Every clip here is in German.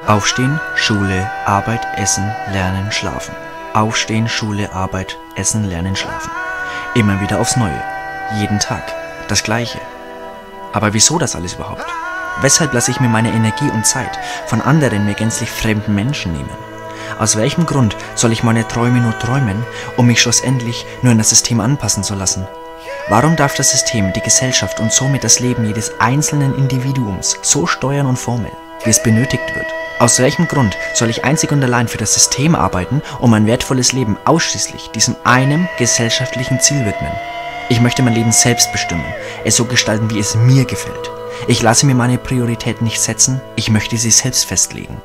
Aufstehen, Schule, Arbeit, Essen, Lernen, Schlafen. Aufstehen, Schule, Arbeit, Essen, Lernen, Schlafen. Immer wieder aufs Neue. Jeden Tag. Das Gleiche. Aber wieso das alles überhaupt? Weshalb lasse ich mir meine Energie und Zeit von anderen, mir gänzlich fremden Menschen nehmen? Aus welchem Grund soll ich meine Träume nur träumen, um mich schlussendlich nur an das System anpassen zu lassen? Warum darf das System die Gesellschaft und somit das Leben jedes einzelnen Individuums so steuern und formeln, wie es benötigt wird? Aus welchem Grund soll ich einzig und allein für das System arbeiten, um mein wertvolles Leben ausschließlich diesem einem gesellschaftlichen Ziel widmen? Ich möchte mein Leben selbst bestimmen, es so gestalten, wie es mir gefällt. Ich lasse mir meine Prioritäten nicht setzen, ich möchte sie selbst festlegen.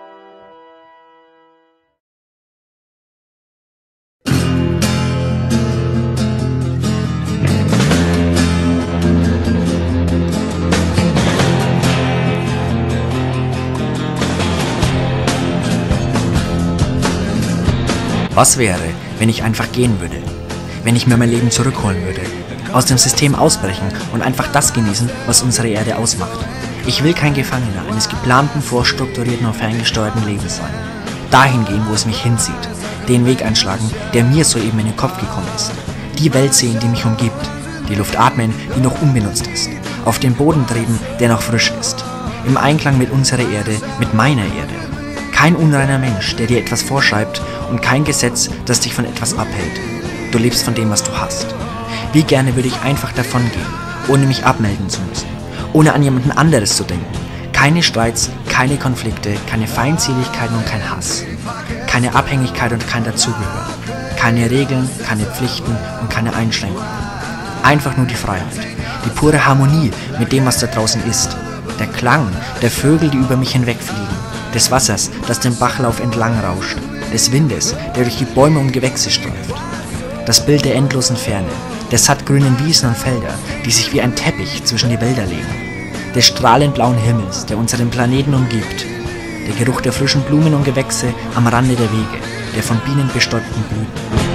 Was wäre, wenn ich einfach gehen würde? Wenn ich mir mein Leben zurückholen würde? Aus dem System ausbrechen und einfach das genießen, was unsere Erde ausmacht. Ich will kein Gefangener eines geplanten, vorstrukturierten und ferngesteuerten Lebens sein. Dahin gehen, wo es mich hinzieht. Den Weg einschlagen, der mir soeben in den Kopf gekommen ist. Die Welt sehen, die mich umgibt. Die Luft atmen, die noch unbenutzt ist. Auf den Boden treten, der noch frisch ist. Im Einklang mit unserer Erde, mit meiner Erde. Kein unreiner Mensch, der dir etwas vorschreibt und kein Gesetz, das dich von etwas abhält. Du lebst von dem, was du hast. Wie gerne würde ich einfach davon gehen, ohne mich abmelden zu müssen, ohne an jemanden anderes zu denken. Keine Streits, keine Konflikte, keine Feindseligkeiten und kein Hass. Keine Abhängigkeit und kein Dazugehören. Keine Regeln, keine Pflichten und keine Einschränkungen. Einfach nur die Freiheit, die pure Harmonie mit dem, was da draußen ist. Der Klang der Vögel, die über mich hinwegfliegen. Des Wassers, das den Bachlauf entlang rauscht. Des Windes, der durch die Bäume und Gewächse streift. Das Bild der endlosen Ferne, der sattgrünen Wiesen und Felder, die sich wie ein Teppich zwischen die Wälder legen. Des strahlend blauen Himmels, der unseren Planeten umgibt. Der Geruch der frischen Blumen und Gewächse am Rande der Wege, der von Bienen bestäubten Blüten.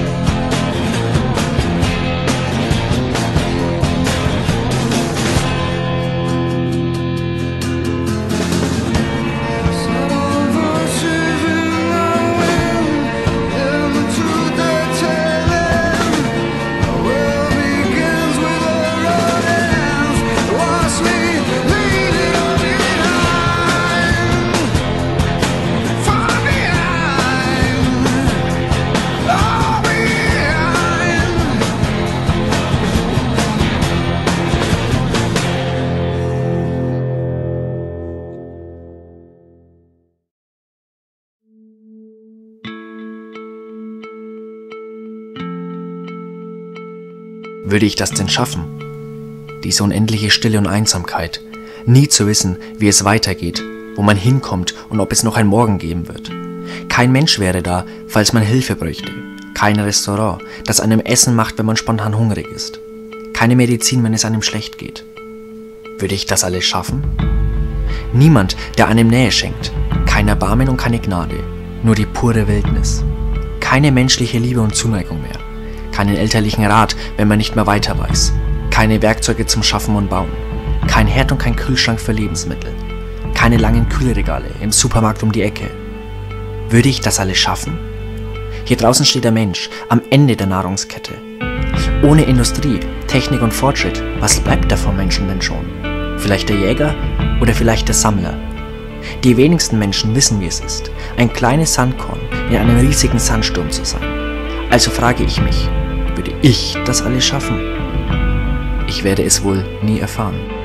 Würde ich das denn schaffen? Diese unendliche Stille und Einsamkeit, nie zu wissen, wie es weitergeht, wo man hinkommt und ob es noch ein Morgen geben wird. Kein Mensch wäre da, falls man Hilfe bräuchte. Kein Restaurant, das einem Essen macht, wenn man spontan hungrig ist. Keine Medizin, wenn es einem schlecht geht. Würde ich das alles schaffen? Niemand, der einem Nähe schenkt. Kein Erbarmen und keine Gnade. Nur die pure Wildnis. Keine menschliche Liebe und Zuneigung mehr. Keinen elterlichen Rat, wenn man nicht mehr weiter weiß. Keine Werkzeuge zum Schaffen und Bauen. Kein Herd und kein Kühlschrank für Lebensmittel. Keine langen Kühlregale im Supermarkt um die Ecke. Würde ich das alles schaffen? Hier draußen steht der Mensch am Ende der Nahrungskette. Ohne Industrie, Technik und Fortschritt, was bleibt da vom Menschen denn schon? Vielleicht der Jäger oder vielleicht der Sammler? Die wenigsten Menschen wissen, wie es ist, ein kleines Sandkorn in einem riesigen Sandsturm zu sein. Also frage ich mich, würde ich das alles schaffen? Ich werde es wohl nie erfahren.